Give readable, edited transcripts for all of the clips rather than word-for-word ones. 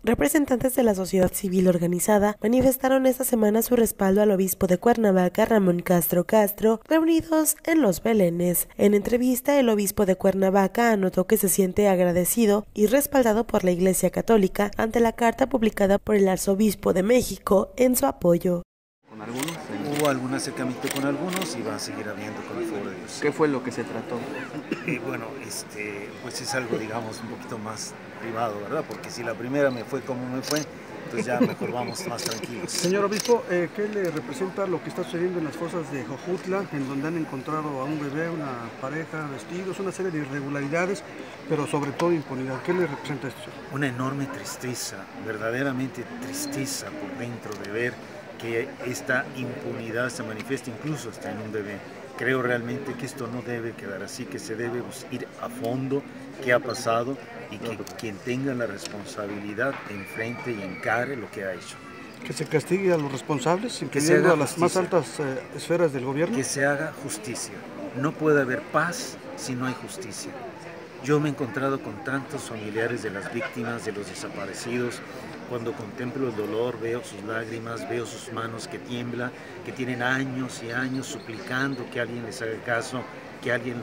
Representantes de la sociedad civil organizada manifestaron esta semana su respaldo al obispo de Cuernavaca, Ramón Castro Castro, reunidos en Los Belénes. En entrevista, el obispo de Cuernavaca anotó que se siente agradecido y respaldado por la Iglesia Católica ante la carta publicada por el arzobispo de México en su apoyo. ¿Con algunos? Hubo algún acercamiento con algunos y va a seguir habiendo con el favor de Dios. ¿Qué fue lo que se trató? Bueno, pues es algo, digamos, un poquito más privado, ¿verdad? Porque si la primera me fue como me fue, entonces ya mejor vamos más tranquilos. Señor obispo, ¿qué le representa lo que está sucediendo en las fosas de Jojutla, en donde han encontrado a un bebé, una pareja, vestidos, una serie de irregularidades, pero sobre todo impunidad? ¿Qué le representa esto? Una enorme tristeza, verdaderamente tristeza por dentro de ver que esta impunidad se manifiesta incluso hasta en un bebé. Creo realmente que esto no debe quedar así, que se debe ir a fondo qué ha pasado y que quien tenga la responsabilidad enfrente y encare lo que ha hecho. Que se castigue a los responsables, incluyendo a las más altas esferas del gobierno. Que se haga justicia. No puede haber paz si no hay justicia. Yo me he encontrado con tantos familiares de las víctimas, de los desaparecidos. Cuando contemplo el dolor, veo sus lágrimas, veo sus manos que tiemblan, que tienen años y años suplicando que alguien les haga caso, que alguien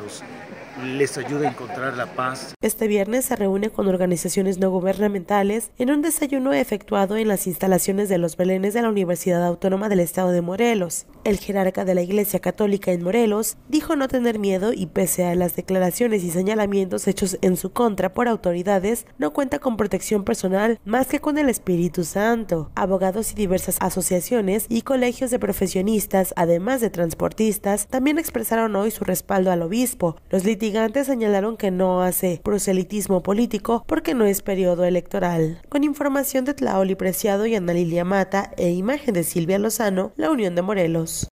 les ayude a encontrar la paz. Este viernes se reúne con organizaciones no gubernamentales en un desayuno efectuado en las instalaciones de Los Belénes de la Universidad Autónoma del Estado de Morelos. El jerarca de la Iglesia Católica en Morelos dijo no tener miedo y pese a las declaraciones y señalamientos hechos en su contra por autoridades, no cuenta con protección personal más que con el Espíritu Santo. Abogados y diversas asociaciones y colegios de profesionistas, además de transportistas, también expresaron hoy su respaldo al obispo. Los litigantes señalaron que no hace proselitismo político porque no es periodo electoral. Con información de Tlaoli Preciado y Ana Lilia Mata e imagen de Silvia Lozano, La Unión de Morelos.